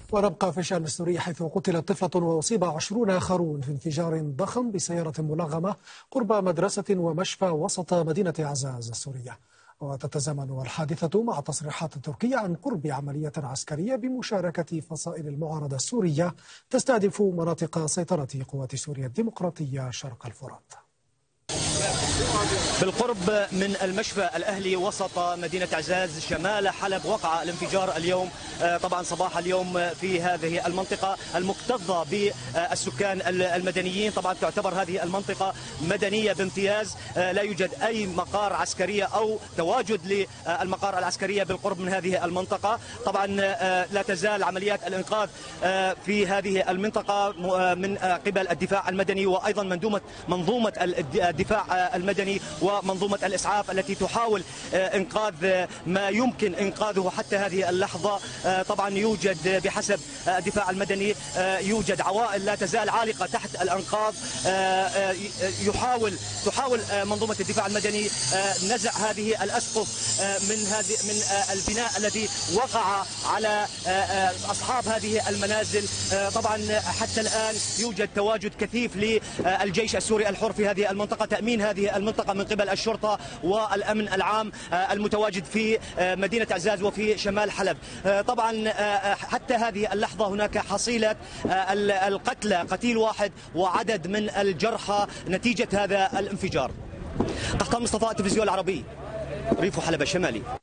ونبقى في الشأن السوري، حيث قتلت طفلة وأصيب 20 آخرون في انفجار ضخم بسيارة ملغمة قرب مدرسة ومشفى وسط مدينة عزاز السورية. وتتزامن الحادثة مع تصريحات تركية عن قرب عملية عسكرية بمشاركة فصائل المعارضة السورية تستهدف مناطق سيطرة قوات سوريا الديمقراطية شرق الفرات. بالقرب من المشفى الأهلي وسط مدينة عزاز شمال حلب وقع الانفجار اليوم، طبعا صباح اليوم في هذه المنطقة المكتظة بالسكان المدنيين. طبعا تعتبر هذه المنطقة مدنية بامتياز، لا يوجد أي مقار عسكرية أو تواجد للمقار العسكرية بالقرب من هذه المنطقة. طبعا لا تزال عمليات الإنقاذ في هذه المنطقة من قبل الدفاع المدني، وأيضا منظومة الدفاع المدني ومنظومة الإسعاف التي تحاول إنقاذ ما يمكن إنقاذه حتى هذه اللحظة. طبعا يوجد بحسب الدفاع المدني يوجد عوائل لا تزال عالقة تحت الأنقاض. تحاول منظومة الدفاع المدني نزع هذه الأسقف من البناء الذي وقع على أصحاب هذه المنازل. طبعا حتى الآن يوجد تواجد كثيف للجيش السوري الحر في هذه المنطقة، تأمين هذه المنطقة من قبل الشرطة والأمن العام المتواجد في مدينة عزاز وفي شمال حلب. طبعا حتى هذه اللحظة هناك حصيلة القتلى، قتيل واحد وعدد من الجرحى نتيجة هذا الانفجار. قحطان مصطفى، التلفزيون العربي، ريف حلب الشمالي.